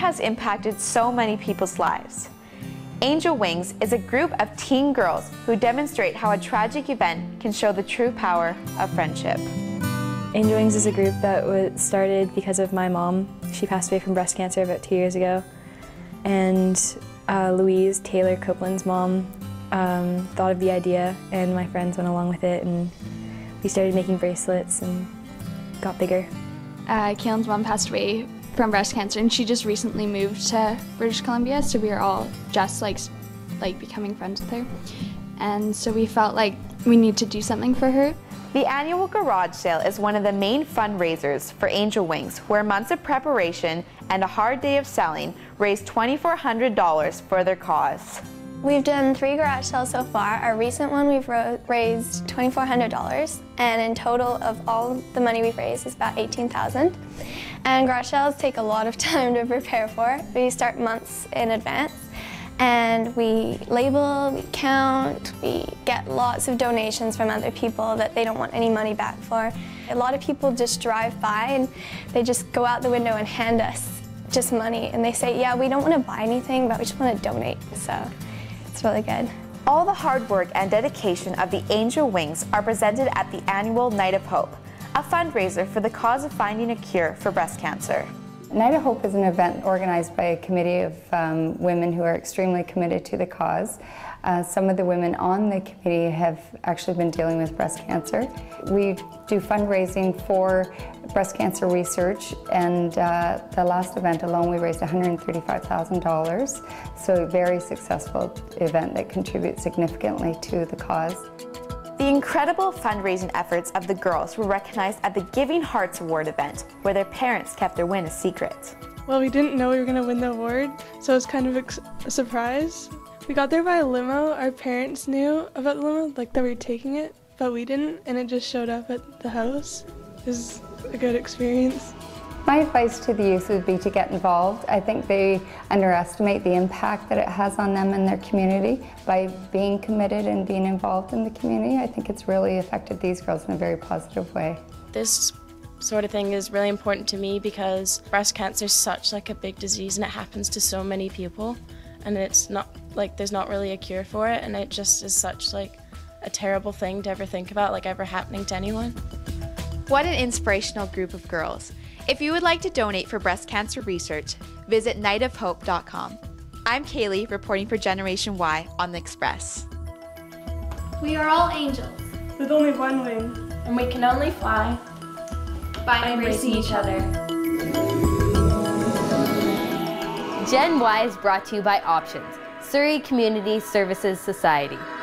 has impacted so many people's lives. Angel Wings is a group of teen girls who demonstrate how a tragic event can show the true power of friendship. Angel Wings is a group that was started because of my mom. She passed away from breast cancer about 2 years ago. And Louise, Taylor Copeland's mom, thought of the idea, and my friends went along with it, and we started making bracelets and got bigger. Cailyn's mom passed away from breast cancer, and she just recently moved to British Columbia, so we were all just like becoming friends with her. And so we felt like we need to do something for her. The annual garage sale is one of the main fundraisers for Angel Wings, where months of preparation and a hard day of selling raised $2,400 for their cause. We've done 3 garage sales so far. Our recent one we've raised $2,400, and in total of all the money we've raised is about $18,000. And garage sales take a lot of time to prepare for. We start months in advance, and we label, we count, we get lots of donations from other people that they don't want any money back for. A lot of people just drive by and they just go out the window and hand us just money, and they say, yeah, we don't want to buy anything, but we just want to donate. So it's really good. All the hard work and dedication of the Angel Wings are presented at the annual Nite of Hope, a fundraiser for the cause of finding a cure for breast cancer. Nite of Hope is an event organized by a committee of women who are extremely committed to the cause. Some of the women on the committee have actually been dealing with breast cancer. We do fundraising for breast cancer research, and the last event alone we raised $135,000. So a very successful event that contributes significantly to the cause. The incredible fundraising efforts of the girls were recognized at the Giving Hearts Award event, where their parents kept their win a secret. Well, we didn't know we were going to win the award, so it was kind of a surprise. We got there by a limo. Our parents knew about the limo, like that we were taking it, but we didn't, and it just showed up at the house. It was a good experience. My advice to the youth would be to get involved. I think they underestimate the impact that it has on them and their community. By being committed and being involved in the community, I think it's really affected these girls in a very positive way. This sort of thing is really important to me because breast cancer is such a big disease, and it happens to so many people, and it's not there's not really a cure for it, and it just is such a terrible thing to ever think about ever happening to anyone. What an inspirational group of girls. If you would like to donate for breast cancer research, visit niteofhope.com. I'm Cailyn, reporting for Generation Y on The Express. We are all angels. With only one wing. And we can only fly by embracing each other. Gen Y is brought to you by Options, Surrey Community Services Society.